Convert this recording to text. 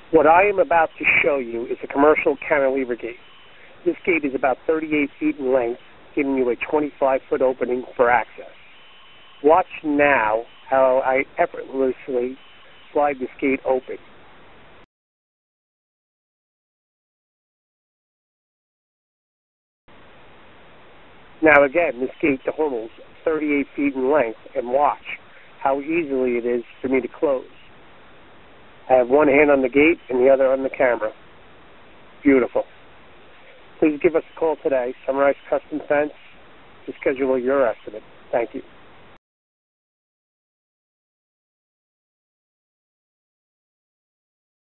What I am about to show you is a commercial cantilever gate. This gate is about 38 feet in length, giving you a 25-foot opening for access. Watch now how I effortlessly slide this gate open. Now again, this gate holds 38 feet in length, and watch how easily it is for me to close. I have one hand on the gate and the other on the camera. Beautiful. Please give us a call today, Sunrise Custom Fence, to schedule your estimate. Thank you.